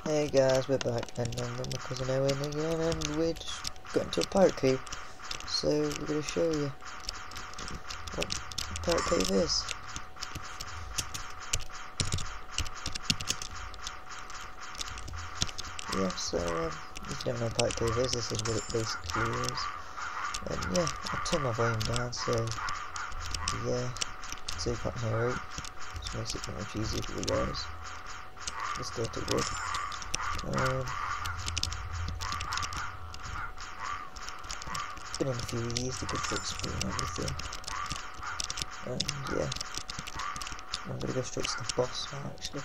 Hey guys, we're back, and I'm with my cousin Owen again, and we're just got into a pirate cave. So we're going to show you what a pirate cave is. Yeah, so if you don't know what a pirate cave is, this is what it basically is. And yeah, I'll turn my volume down, so yeah, so you can't hear it. Just makes it much easier for you guys. Let's go to wood. It's been in a few years to get to explore everything. And yeah, I'm gonna go straight to the boss now actually.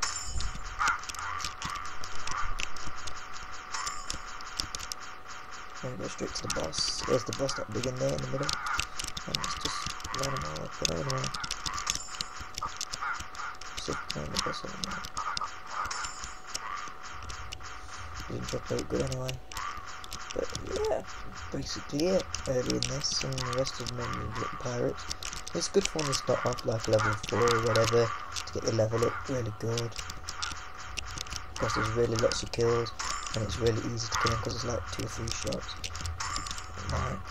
I'm gonna go straight to the boss. There's the boss that big in there in the middle. And let's just line them all up and line them all. Just line the boss on there. Didn't drop out good anyway. But yeah, basically it. Early in this, and the rest of them are little pirates. It's good fun to start off like level 4 or whatever to get your level up really good. Because there's really lots of kills, and it's really easy to kill them because it's like 2 or 3 shots. Like,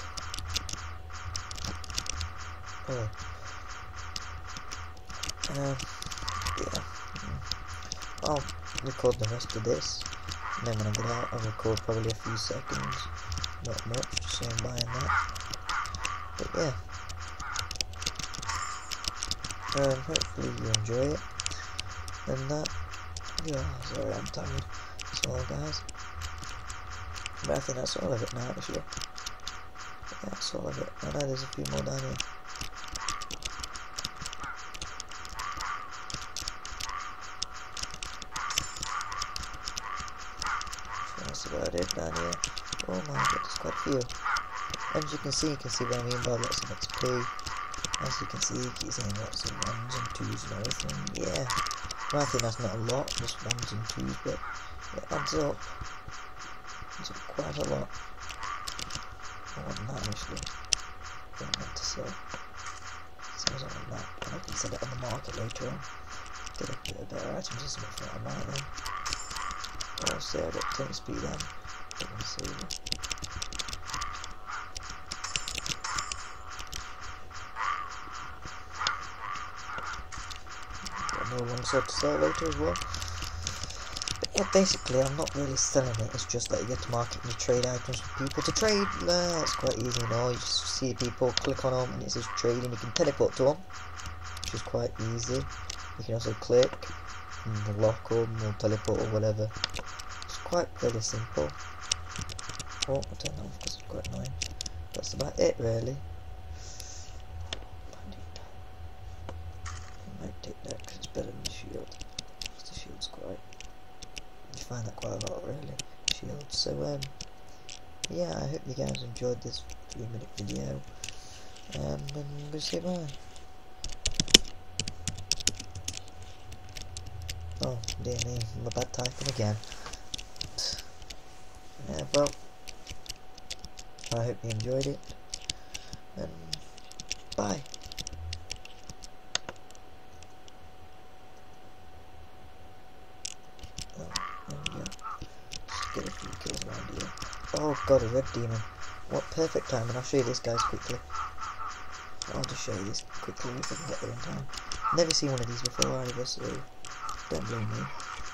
yeah. I'll record the rest of this. And then when I get out, I'll record probably a few seconds, not much, just so I'm buying that. But yeah, hopefully you enjoy it. And that, yeah, sorry, I'm tired. That's all, guys. But I think that's all of it now, actually. Yeah, that's all of it. I know there's a few more down here. That's about it down here. Oh my god, there's quite a few. As you can see what I mean by lots of XP. As you can see, you keep saying lots of 1s and 2s and everything. Yeah, well, I think that's not a lot, just 1s and 2s, but it adds up. It's quite a lot. More than that, actually. Don't want to sell. Sounds like that, and I can sell it on the market later on. Get a bit of better items or something for that, I might then. I'll say I got 10 speed then. Let me see. Got more alongside to sell later as well. But yeah, basically I'm not really selling it, it's just that you get to market and you trade items for people to trade. It's quite easy, you know, you just see people, click on them and it says trade and you can teleport to them, which is quite easy. You can also click and lock them or teleport or whatever. Quite really simple. Oh, I don't know because it's quite annoying. That's about it really. I might take that because it's better than the shield. Because the shield's quite, you find that quite a lot really, shield. So yeah, I hope you guys enjoyed this 3-minute video. And I'm gonna say bye. Oh dear me, I'm a bad typing again. Yeah, well, I hope you enjoyed it, and bye. Oh, there we go. Just get a few kills around here. Oh god, a red demon. What perfect time, and I'll show you this guys quickly. I'll just show you this quickly if I can get there in time. Never seen one of these before either, so don't blame me.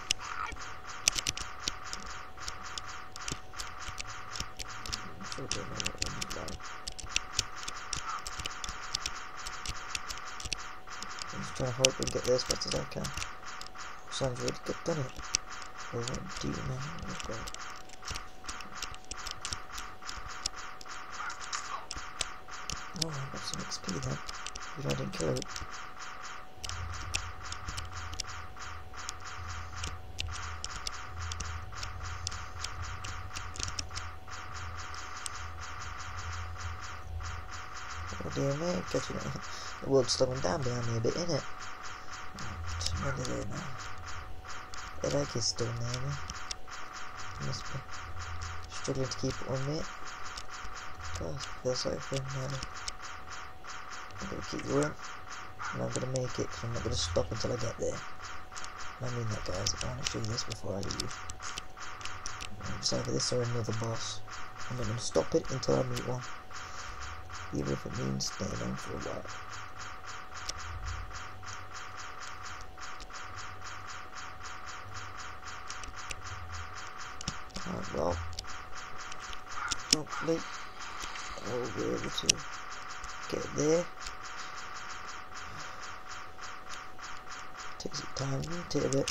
I'm just trying to hope and get there as fast as I can. Sounds really good, doesn't it? Oh, what demon? Oh god. Oh, I got some XP then. If I didn't kill it. Oh dear me, catching it. The world's slowing down behind me a bit, innit? It's nearly there now. The leg is still near me. Must be struggling to keep it on me. God, I feel sorry for him nearly. I'm gonna keep going. And I'm gonna make it, because I'm not gonna stop until I get there. I mean that, guys. I want to show you this before I leave. It's either this or another boss. I'm not going to stop it until I meet one, even if it means staying on for a while. Alright, well, hopefully I'll be able to get there. Takes some time, take a bit.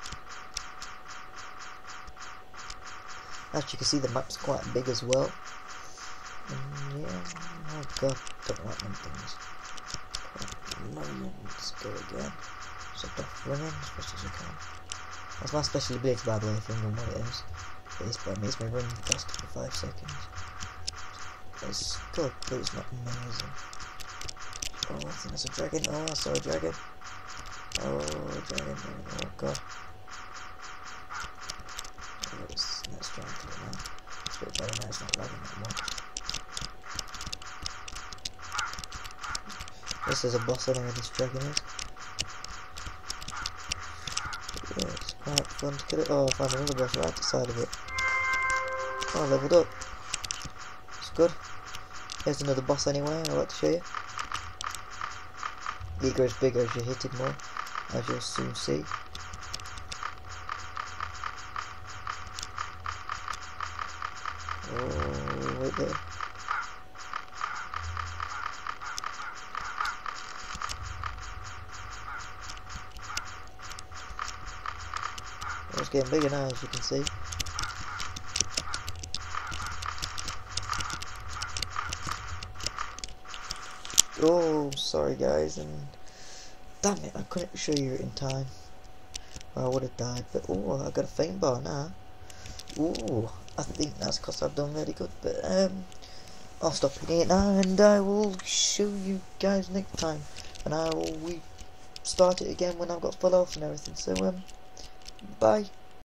As you can see, the map's quite big as well. And yeah, oh god, don't like them things. Let's go again. Just off running as fast as I can. That's my special ability, by the way, if you wondering what it is. It makes me run faster for 5 seconds. It's good, but it's not amazing. Oh, I think that's a dragon. Oh, I saw a dragon. Oh, dragon. Oh god. Let's try and kill it now. It's a bit better now, it's not lagging that much. This is a boss anyway, this dragon is. Yeah, it's quite fun to kill it. Oh, I found another boss right at the side of it. Oh, I leveled up. It's good. Here's another boss anyway, I'd like to show you. It grows bigger as you hit it more, as you'll soon see. Oh, right there. Oh, it's getting bigger now, as you can see. Oh, sorry guys, and damn it, I couldn't show you it in time, or I would have died. But oh, I got a faint bar now. Oh, I think that's because I've done really good. But I'll stop playing it now, and I will show you guys next time, and I will restart it again when I've got full health and everything. So bye.